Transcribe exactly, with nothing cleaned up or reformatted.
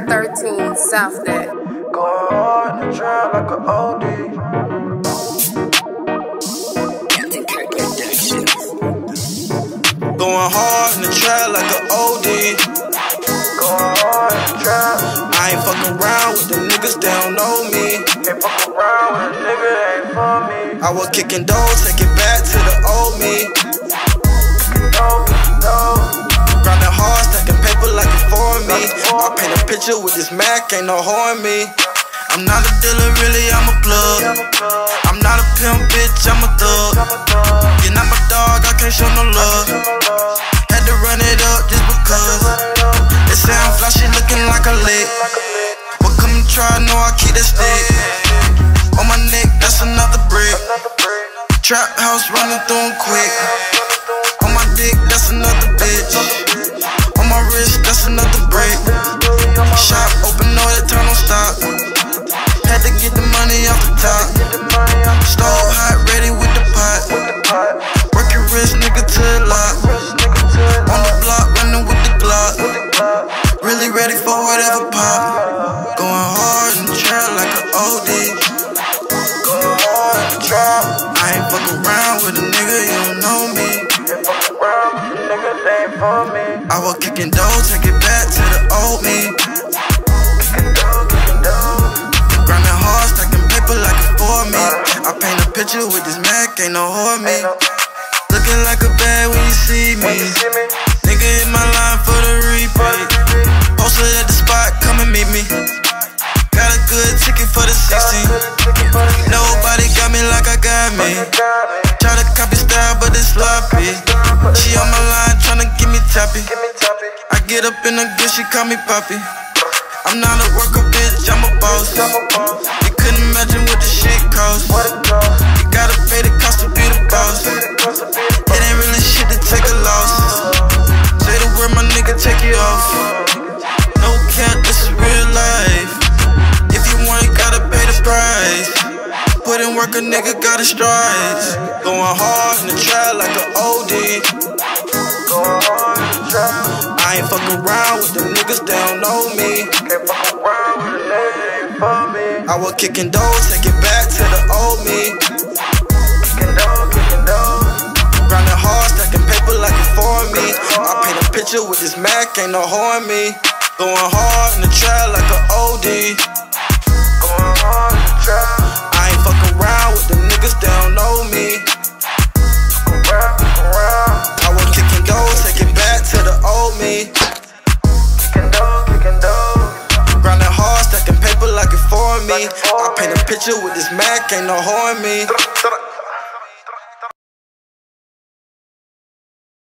thirteen South Net. Going hard in the trap like an O D. Going hard in the trap like an O D. Going hard in the trap. I ain't fucking around with the niggas, they don't know me. Can't fuck around with a nigga, that ain't for me. I was kicking doors, take it back to the old me. Grinding hard, stacking paper like it's for me. I paint a picture with this Mac, ain't no horn me. I'm not a dealer, really, I'm a plug. I'm not a pimp, bitch, I'm a thug. You're not my dog, I can't show no love. Had to run it up just because. They say I'm flashy, looking like a lick. But come and try, know I keep that stick. On my neck, that's another brick. Trap house running through 'em quick. On my dick, that's another bitch. On my wrist, that's another break. Shop open, know that time don't stop. Had to get the money off the top. Stove hot, ready with the pot. Work your wrist, nigga, to the lock. On the block, running with the Glock. Really ready for whatever pop. Going hard in the trap like an O D. Going hard in the trap. I ain't fuck around with a nigga, you don't know me. I was kicking doors, take it back to the old me. Grinding hard, stacking paper like it's for me. I paint a picture with this Mac, ain't no whore me. Looking like a bad when you see me. Nigga hit my line for the replay. Posted at the spot, come and meet me. Got a good ticket for the sixteen. Nobody got me like I got me. Try to copy style, but it's sloppy. She on my line tryna get me toppy. I get up in the good, she call me poppy. I'm not a worker, bitch, I'm a boss. You couldn't imagine what this shit costs. You gotta pay the cost to be the boss. It ain't really shit to take a loss. Say the word, my nigga, take it off. No cap, this is real life. If you want, you gotta pay the price. Put in work, a nigga gotta strides. Going hard in the trap like an O D. Going hard in the trap. I ain't fucking around with the niggas, they don't know me. Can't fuck around with a nigga, ain't for me. I was kicking doors, take it back to the old me. Kicking doors, kicking doors. Grinding hard, stacking paper like it's for me. I paint a picture with this Mac, ain't no horn me. Going hard in the trap like an O D. Going hard in the trap. I ain't fucking around with the niggas, they don't know me. I was kicking doors, take it back to the old me. Kicking doors, kicking doors. Grinding hard, stacking paper like it's for me. I paint a picture with this Mac, ain't no horn me.